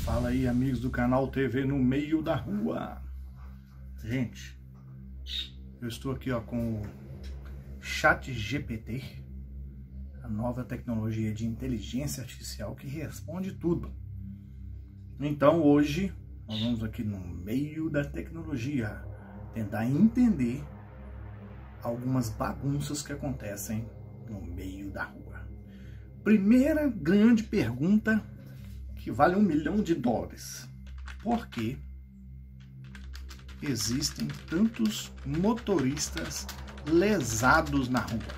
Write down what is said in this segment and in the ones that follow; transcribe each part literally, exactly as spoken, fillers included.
Fala aí, amigos do canal T V no Meio da Rua. Gente, eu estou aqui ó, com o ChatGPT, a nova tecnologia de inteligência artificial que responde tudo. Então hoje nós vamos aqui no meio da tecnologia tentar entender algumas bagunças que acontecem no meio da rua. Primeira grande pergunta que vale um milhão de dólares. Por que existem tantos motoristas lesados na rua?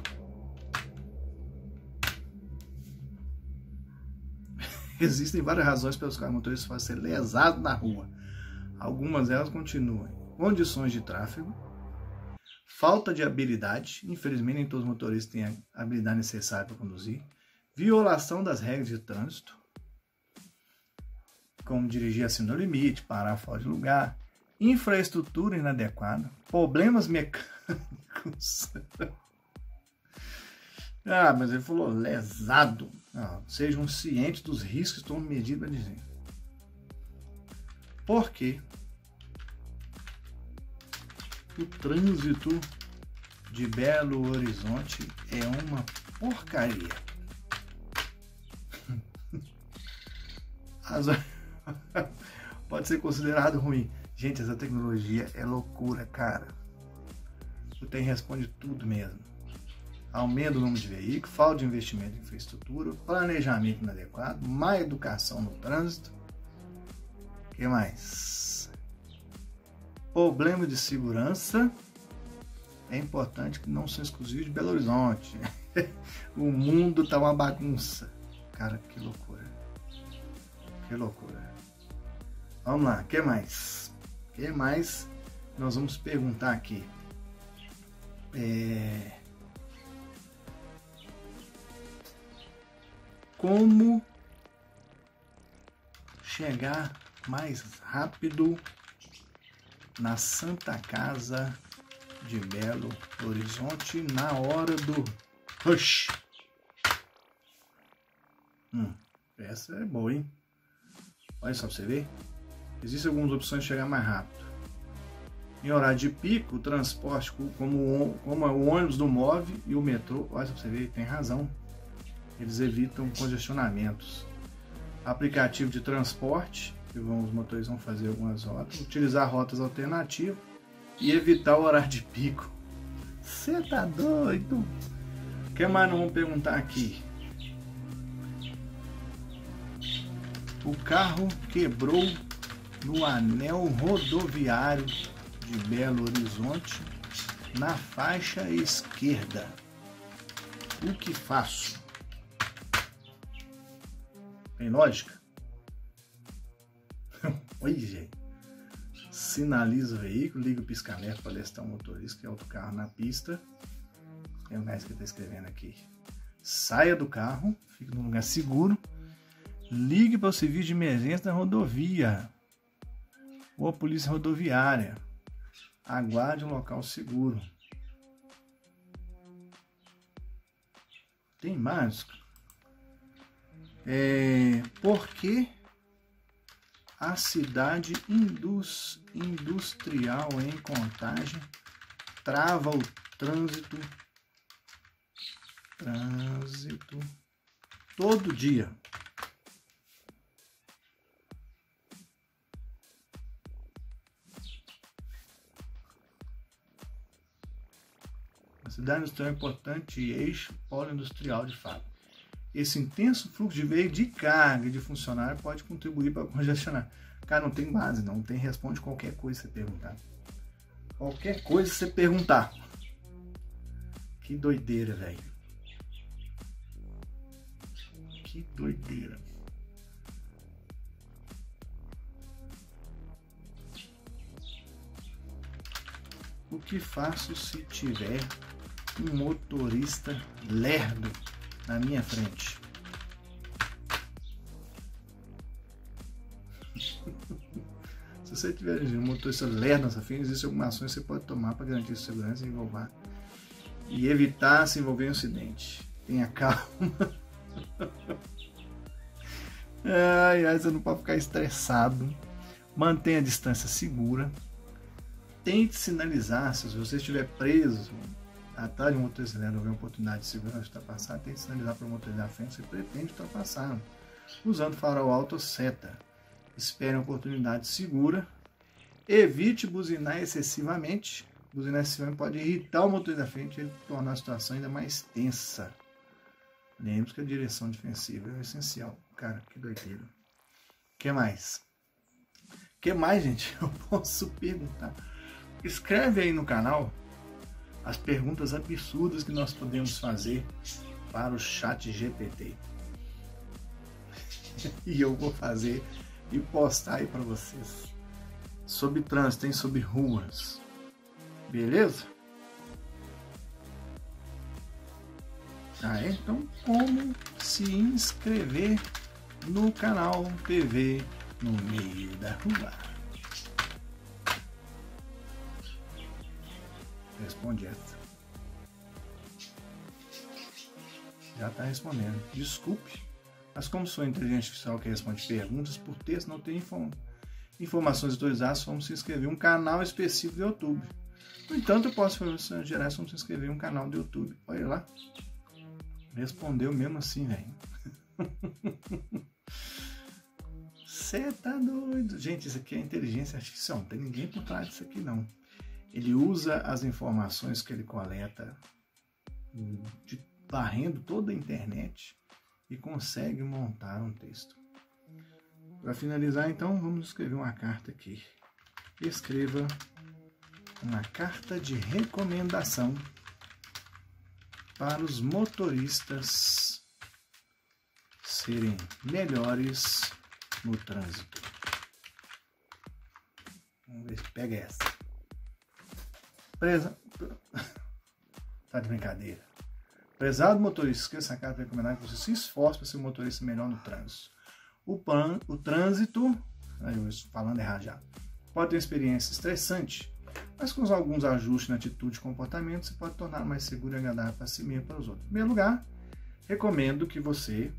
Existem várias razões pelas quais motoristas podem ser lesados na rua. Algumas delas continuam: condições de tráfego, falta de habilidade, infelizmente nem todos os motoristas têm a habilidade necessária para conduzir, violação das regras de trânsito, como dirigir acima do limite, parar fora de lugar, infraestrutura inadequada, problemas mecânicos. Ah, mas ele falou lesado. Ah, sejam cientes dos riscos que estão medidos para dizer. Por quê? O trânsito de Belo Horizonte é uma porcaria. As... Pode ser considerado ruim. Gente, essa tecnologia é loucura, cara. O T E M responde tudo mesmo. Aumento do número de veículos, falta de investimento em infraestrutura, planejamento inadequado, má educação no trânsito. O que mais? Problema de segurança. É importante que não seja exclusivo de Belo Horizonte. O mundo tá uma bagunça. Cara, que loucura. Que loucura. Vamos lá, o que mais? O que mais nós vamos perguntar aqui? É... Como chegar mais rápido na Santa Casa de Belo Horizonte na hora do rush? Hum, essa é boa, hein? Olha só pra você ver. Existem algumas opções de chegar mais rápido. Em horário de pico, o transporte como, como o ônibus do Move e o metrô, olha só pra você ver, tem razão. Eles evitam congestionamentos. Aplicativo de transporte, que vão, os motoristas vão fazer algumas rotas, utilizar rotas alternativas e evitar o horário de pico. Você tá doido? O que mais nós vamos perguntar aqui? O carro quebrou no anel rodoviário de Belo Horizonte na faixa esquerda. O que faço? Tem lógica? Oi, gente. Sinaliza o veículo, liga o pisca-alerta para alertar o motorista que é outro carro na pista. Tem um mais que está escrevendo aqui. Saia do carro, fique num lugar seguro. Ligue para o serviço de emergência da rodovia ou a polícia rodoviária. Aguarde um local seguro. Tem mais? É, por que a cidade indus, industrial em Contagem trava o trânsito, trânsito todo dia? A cidade industrial é importante eixo polo industrial de fato. Esse intenso fluxo de veículos de carga e de funcionário pode contribuir para congestionar. Cara, não tem base, não tem responde qualquer coisa que você perguntar. Qualquer coisa que você perguntar. Que doideira, velho. Que doideira. O que faço se tiver um motorista lerdo na minha frente? Se você tiver um motorista lerdo na sua frente, existem algumas ações que você pode tomar para garantir sua segurança e envolver e evitar se envolver em um acidente. Tenha calma. Ai, ai, você não pode ficar estressado. Mantenha a distância segura. Tente sinalizar, se você estiver preso atrás de um motorista lento, houver uma oportunidade de segurança de ultrapassar, tente sinalizar para o motorista da frente que você pretende ultrapassar, usando farol alto ou seta. Espere uma oportunidade segura. Evite buzinar excessivamente. Buzinar excessivamente pode irritar o motorista da frente e tornar a situação ainda mais tensa. Lembre que a direção defensiva é essencial. Cara, que doideira. O que mais? O que mais, gente? Eu posso perguntar. Escreve aí no canal as perguntas absurdas que nós podemos fazer para o chat G P T. E eu vou fazer e postar aí para vocês. Sobre trânsito, tem sobre ruas. Beleza? Ah, é? Então, como se inscrever no canal T V no meio da rua? Responde essa. Já está respondendo. Desculpe, mas como sou inteligência artificial que responde perguntas por texto, não tem inform... informações autorizadas, vamos se inscrever em um canal específico do YouTube. No entanto, eu posso fazer informações gerais, vamos se inscrever em um canal do YouTube. Olha lá. Respondeu mesmo assim, velho. Você tá doido. Gente, isso aqui é inteligência artificial. Não tem ninguém por trás disso aqui, não. Ele usa as informações que ele coleta, de, varrendo toda a internet, e consegue montar um texto. Para finalizar, então, vamos escrever uma carta aqui. Escreva uma carta de recomendação para os motoristas serem melhores no trânsito. Vamos ver se pega essa. Presa... Tá de brincadeira. Prezado motorista, esqueça a carta de recomendar que você se esforce para ser um motorista melhor no trânsito. O, pan, o trânsito, falando errado já, pode ter uma experiência estressante, mas com alguns ajustes na atitude e comportamento, você pode tornar mais seguro e agradável para si mesmo e para os outros. Em primeiro lugar, recomendo que você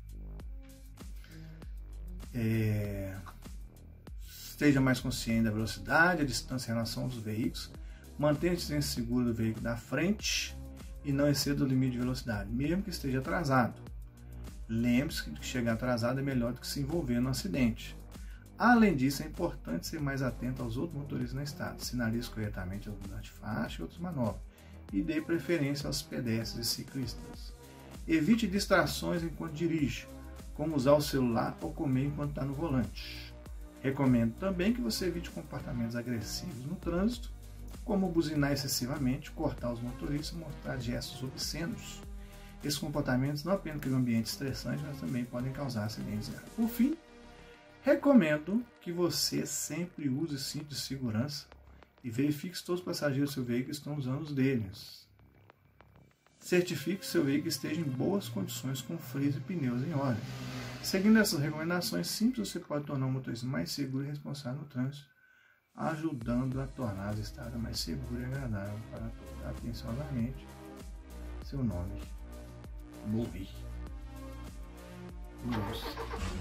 é, esteja mais consciente da velocidade, a distância em relação aos veículos, mantenha a distância segura do veículo da frente e não exceda o limite de velocidade, mesmo que esteja atrasado. Lembre-se que chegar atrasado é melhor do que se envolver no acidente. Além disso, é importante ser mais atento aos outros motoristas na estrada, sinalize corretamente as mudanças de faixa e outras manobras, e dê preferência aos pedestres e ciclistas. Evite distrações enquanto dirige, como usar o celular ou comer enquanto está no volante. Recomendo também que você evite comportamentos agressivos no trânsito, como buzinar excessivamente, cortar os motoristas e mostrar gestos obscenos. Esses comportamentos não apenas criam um ambiente estressante, mas também podem causar acidentes graves. Por fim, recomendo que você sempre use cinto de segurança e verifique se todos os passageiros do seu veículo estão usando os deles. Certifique que seu veículo esteja em boas condições com freios e pneus em ordem. Seguindo essas recomendações simples, você pode tornar o motorista mais seguro e responsável no trânsito, ajudando a tornar a estrada mais segura e agradável para todos. Atenciosamente, seu nome, Movi. Nossa.